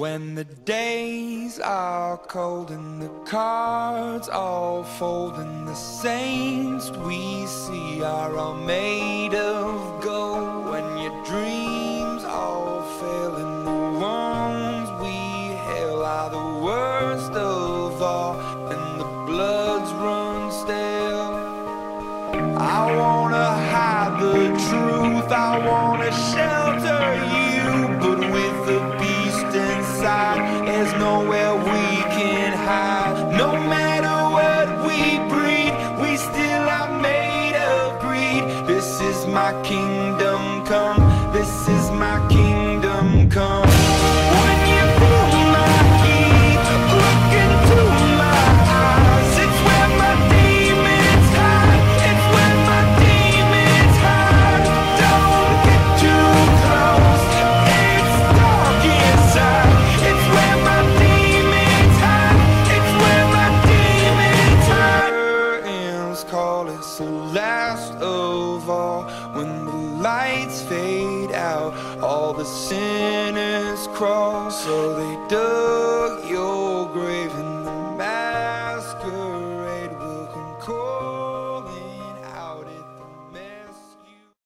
When the days are cold and the cards all fold, and the saints we see are all made of gold. When your dreams all fail and the ones we hail are the worst of all, and the bloods run stale. I wanna hide the truth, I wanna shelter you, but with the beast inside, there's nowhere we can hide. No matter what we breed, we still are made of greed. This is my kingdom come, this is my kingdom come. When you feel my heat, look into my eyes, it's where my demons hide, it's where my demons hide. Don't get too close, it's dark inside, it's where my demons hide, it's where my demons hide. Curtains call, it's the last of all. When the lights fade out, all the sinners crawl, so they do.